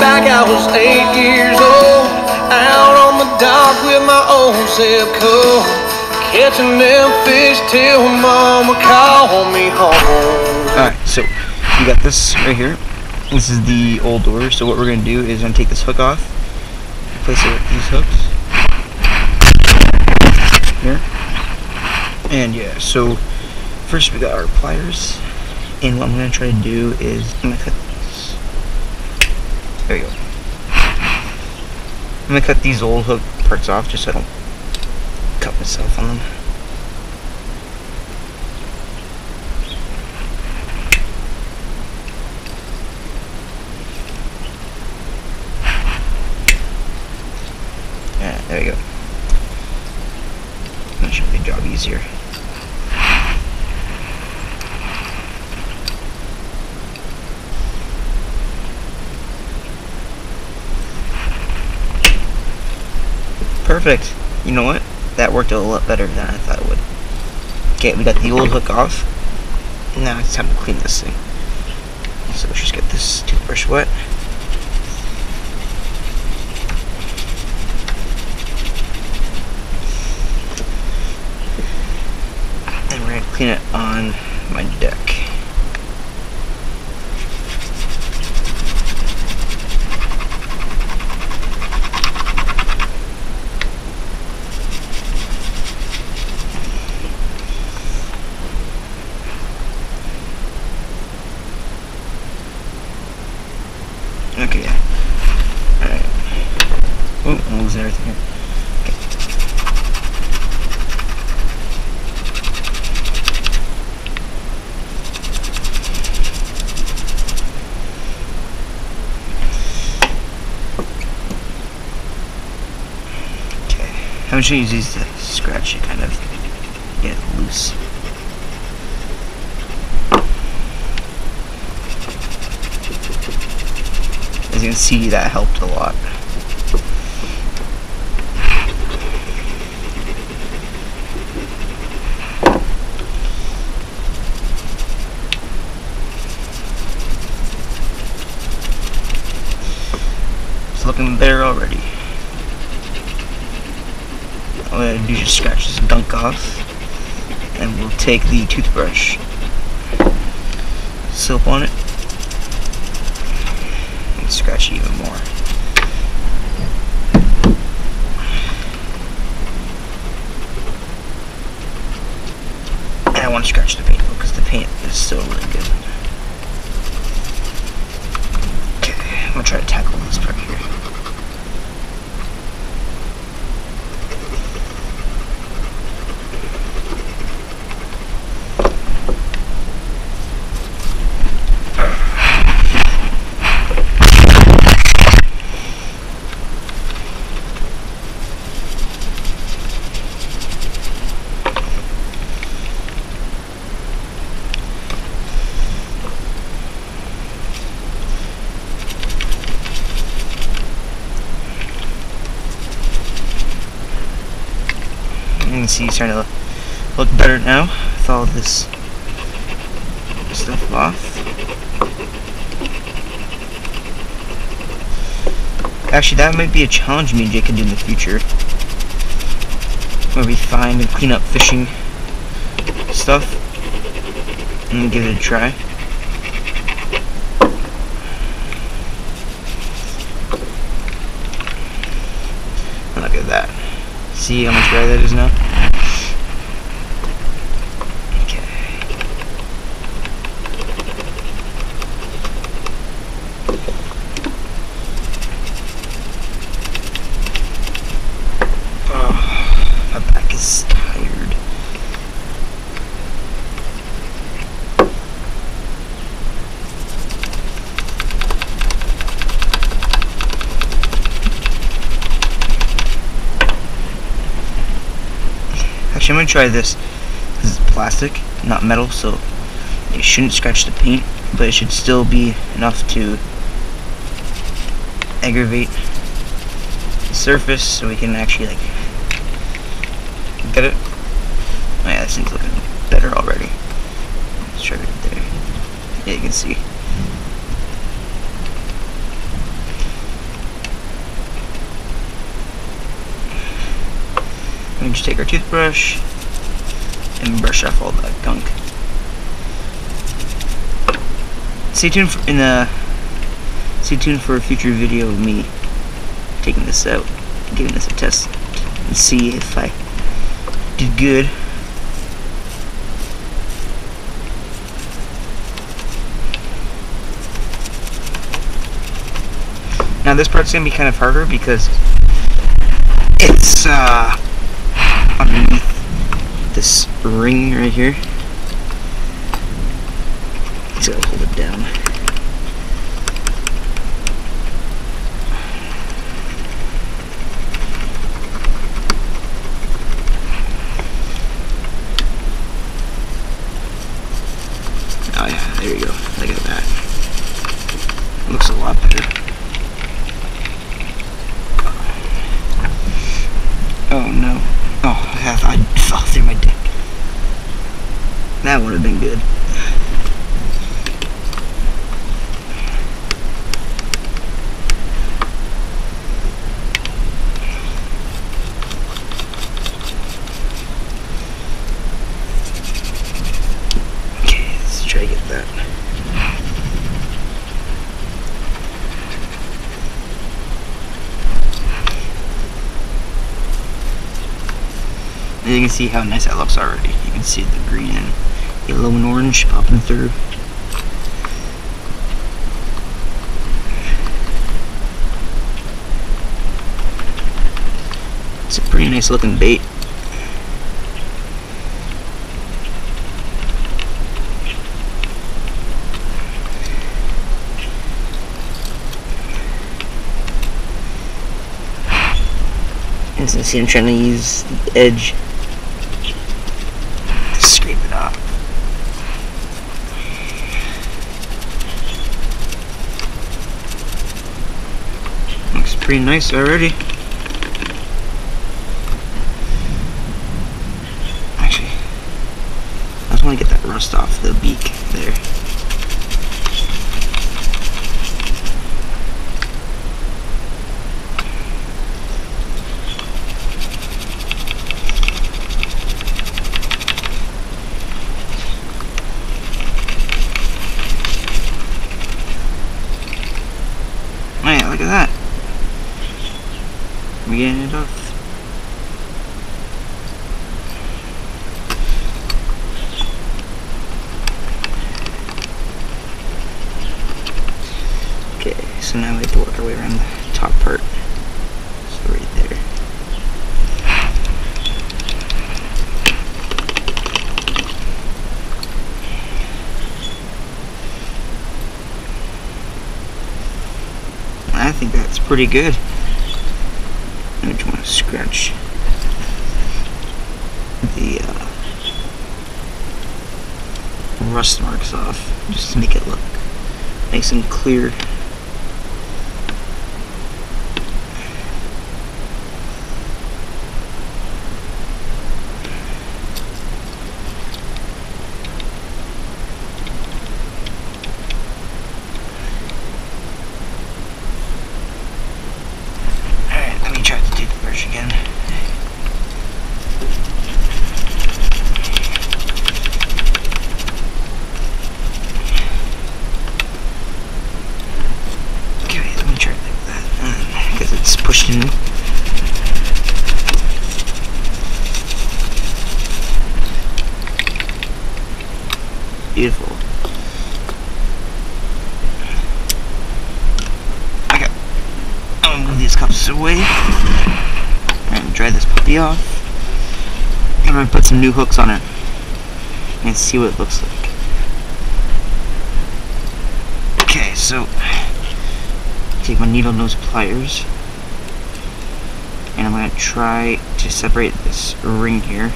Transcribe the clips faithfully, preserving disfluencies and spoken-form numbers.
like I was eight years old, out on the dock with my old zip code, catching them fish till mama called me home. Alright, so we got this right here. This is the old door. So what we're going to do is I'm going to take this hook off, replace it with these hooks here. And yeah, so first we got our pliers, and what I'm going to try to do is I'm going to cut this. There you go. I'm going to cut these old hook parts off just so I don't cut myself on them. Yeah, there you go. That should make the job easier. Perfect. You know what? That worked a lot better than I thought it would. Okay, we got the old hook off. Now it's time to clean this thing. So let's just get this toothbrush wet. And we're gonna clean it on my deck. Okay, yeah. Alright. Oh, I'm losing everything here. Okay. Okay. I'm just gonna use these to scratch it, kind of get it loose. As you can see, that helped a lot. It's looking better already. All I gotta do is just scratch this gunk off, and we'll take the toothbrush, soap on it, scratch it even more. And I want to scratch the paint because the paint is still really good. Okay, I'm gonna try to tackle this part here. You can see it's starting to look better now with all this stuff off. Actually, that might be a challenge me and Jake can do in the future, where we find and clean up fishing stuff and give it a try. Look at that. See how much better that is now? Okay. Oh, my back is tired. Actually, I'm going to try this, because it's plastic, not metal, so it shouldn't scratch the paint, but it should still be enough to aggravate the surface, so we can actually, like, get it. Oh yeah, this thing's looking better already. Let's try right there. Yeah, you can see. just take our toothbrush and brush off all that gunk. Stay tuned for, in the stay tuned for a future video of me taking this out, giving this a test, and see if I did good. Now this part's gonna be kind of harder because it's uh, underneath this ring right here. Just gotta hold it down. Oh yeah, there you go. Look at that. Looks a lot better. Oh no. Oh, I thought I fell through my dick. That would have been good. Okay, let's try to get that. And you can see how nice that looks already. You can see the green and yellow and orange popping through. It's a pretty nice looking bait. As you see, I'm trying to use the edge to scrape it off. Looks pretty nice already. Actually, I just want to get that rust off the beak there. Oh yeah, look at that. We're getting it off. Okay, so now we have to work our way around the top part. So right there. I think that's pretty good. I just want to scratch the uh, rust marks off just to make it look nice and clear. Again. Okay, let me try it like that because uh, it's pushed in. Beautiful. I got. I'm gonna move these cups away. And dry this puppy off. I'm gonna put some new hooks on it and see what it looks like. Okay, so take my needle nose pliers and I'm gonna try to separate this ring here.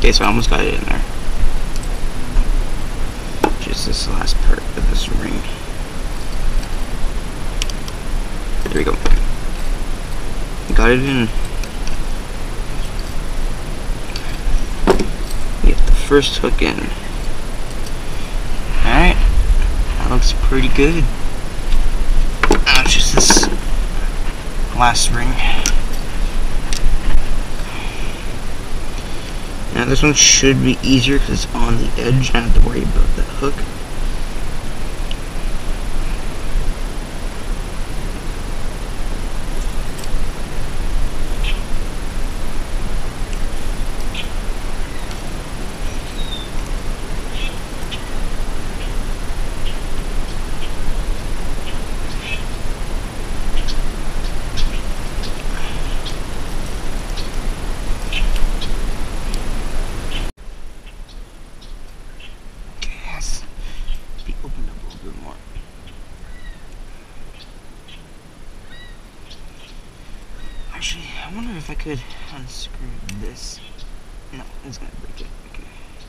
Okay, so I almost got it in there. Just this last part of this ring. There we go. Got it in. Get the first hook in. Alright. That looks pretty good. Now just this last ring. Now this one should be easier because it's on the edge. I don't have to worry about that hook. Be opened up a little bit more. Actually, I wonder if I could unscrew this. No, it's gonna break it. Okay.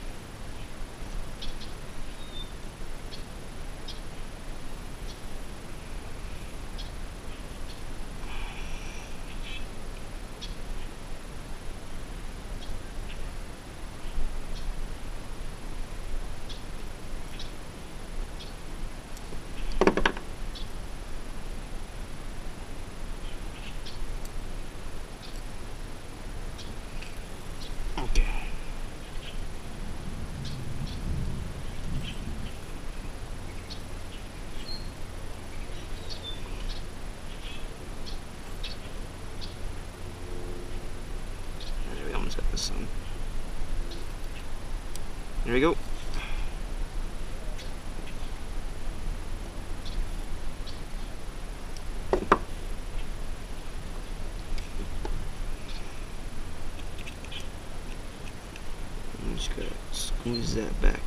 Okay. There we almost got this one. There we go. I'm just gonna squeeze that back.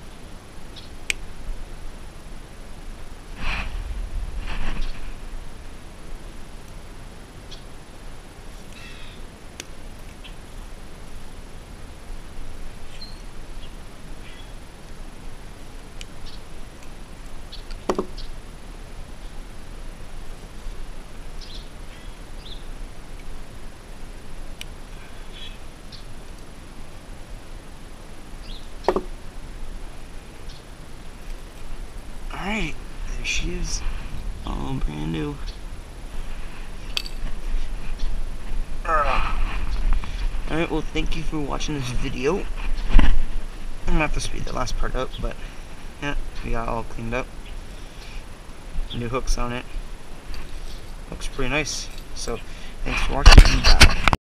Alright, there she is. All brand new. Alright, well thank you for watching this video. I'm gonna have to speed the last part up, but yeah, we got it all cleaned up. New hooks on it. Looks pretty nice. So, thanks for watching and bye.